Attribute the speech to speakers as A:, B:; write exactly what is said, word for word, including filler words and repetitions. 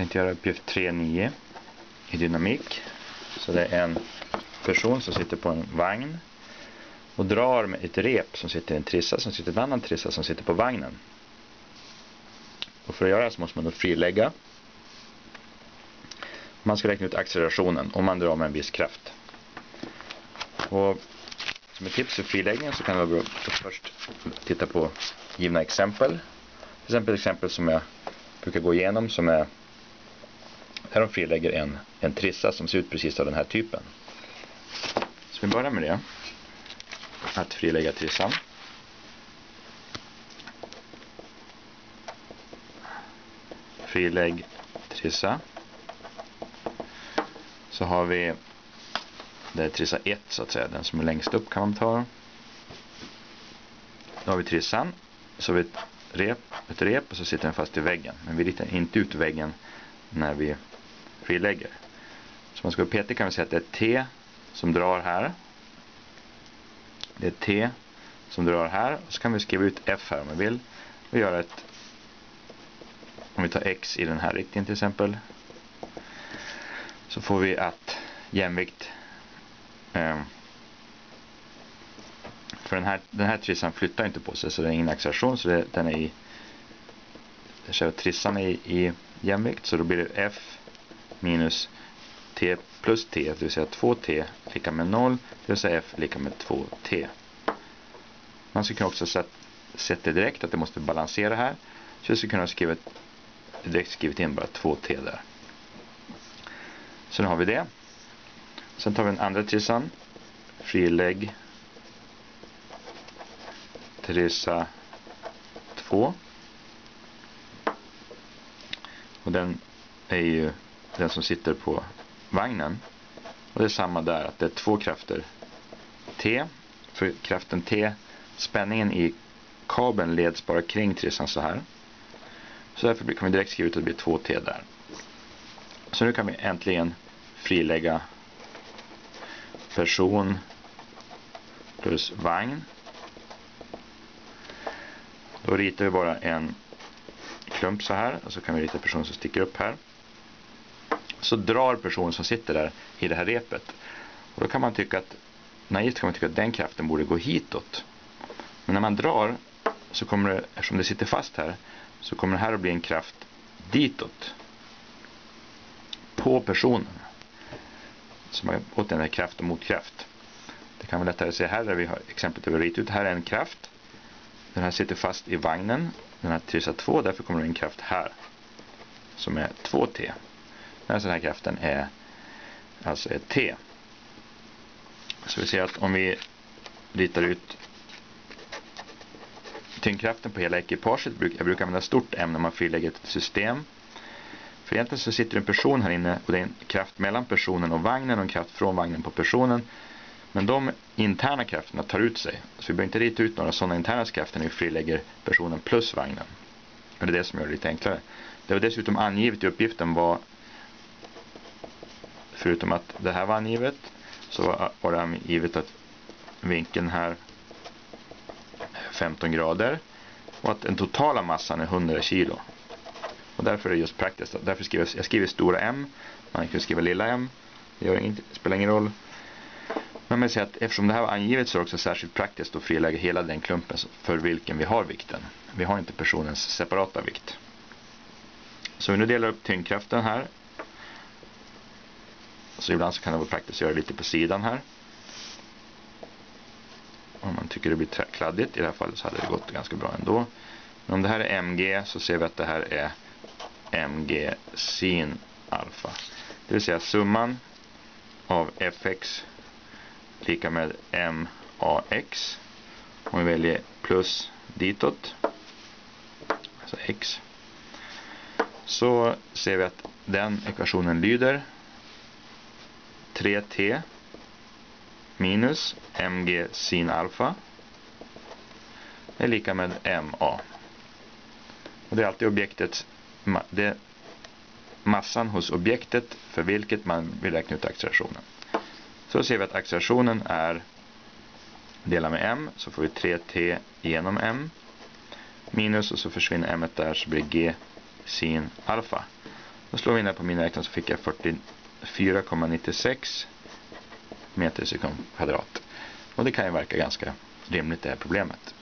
A: tänkte göra uppgift tre punkt nio i dynamik. Så det är en person som sitter på en vagn och drar med ett rep som sitter i en trissa, som sitter i en annan trissa som sitter på vagnen. Och för att göra det så måste man då frilägga. Man ska räkna ut accelerationen om man drar med en viss kraft. Och som ett tips för friläggningen så kan det vara bra att först titta på givna exempel. Till exempel exempel som jag brukar gå igenom, som är här de frilägger en, en trissa som ser ut precis av den här typen. Så vi börjar med det. Att frilägga trissan. Frilägg trissa. Så har vi det är trissa ett så att säga, den som är längst upp kan man ta. Då har vi trissan, så har vi ett rep, ett rep och så sitter den fast i väggen. Men vi ritar inte ut väggen när vi frilägger. Så man ska peta kan vi säga att det är T som drar här. Det är T som drar här. Och så kan vi skriva ut F här om vi vill. Och göra ett, om vi tar X i den här riktningen till exempel. Så får vi att jämvikt eh, för den här, den här trissan flyttar inte på sig, så det är ingen acceleration, så det, den är i själva trissan är i, i jämvikt, så då blir det F minus T plus T, det vill säga två T lika med noll, det vill säga F lika med två T. Man ska kunna också sätta direkt att det måste balansera här, så vi ska kunna skriva ett, direkt skrivit in bara två T där. Så nu har vi det. Sen tar vi den andra trissan. Frilägg trissa två. Och den är ju den som sitter på vagnen. Och det är samma där, att det är två krafter T. För kraften T, spänningen i kabeln leds bara kring trissan så här. Så därför kan vi direkt skriva ut att det blir två T där. Så nu kan vi äntligen frilägga person plus vagn. Då ritar vi bara en klump så här, och så kan vi rita person som sticker upp här. Så drar personen som sitter där i det här repet. Och då kan man tycka att, naivt kan man tycka att den kraften borde gå hitåt. Men när man drar så kommer det, eftersom det sitter fast här, så kommer det här att bli en kraft ditåt. På personen. Som har åt den här kraft och motkraft. Det kan vi lättare se här där vi har exemplet över ritat ut. Här är en kraft. Den här sitter fast i vagnen. Den här trissa två, därför kommer det en kraft här. Som är två T. Den här kraften är alltså ett T. Så vi ser att om vi ritar ut tyngdkraften på hela ekipaget. Jag brukar använda stort M när man frilägger ett system. För egentligen så sitter en person här inne och det är en kraft mellan personen och vagnen och en kraft från vagnen på personen. Men de interna krafterna tar ut sig. Så vi behöver inte rita ut några sådana interna krafter när vi frilägger personen plus vagnen. Och det är det som gör det lite enklare. Det var dessutom angivet i uppgiften var, förutom att det här var angivet, så var det angivet att vinkeln här femton grader och att den totala massan är hundra kilo. Och därför är det just praktiskt. Därför skriver jag, jag skriver stora M. Man kan skriva lilla m. Det gör inget, spelar ingen roll. Men man säger att eftersom det här var angivet så är det också särskilt praktiskt att frilägga hela den klumpen för vilken vi har vikten. Vi har inte personens separata vikt. Så vi nu delar upp tyngdkraften här. Så ibland så kan det vara praktiskt att göra lite på sidan här. Om man tycker det blir kladdigt. I det här fallet så hade det gått ganska bra ändå. Men om det här är M G så ser vi att det här är M G sin alfa. Det vill säga summan av F X lika med M A X. Om vi väljer plus ditåt, alltså X, så ser vi att den ekvationen lyder tre T minus M G sin alfa är lika med M A. Och det är alltid objektet, det massan hos objektet för vilket man vill räkna ut accelerationen. Så ser vi att accelerationen är dela med M, så får vi tre T genom M minus, och så försvinner M där, så blir G sin alfa. Då slår vi in det på miniräknaren, så fick jag fyrtiofyra komma nittiosex meter sekund kvadrat. Och det kan ju verka ganska rimligt, det här problemet.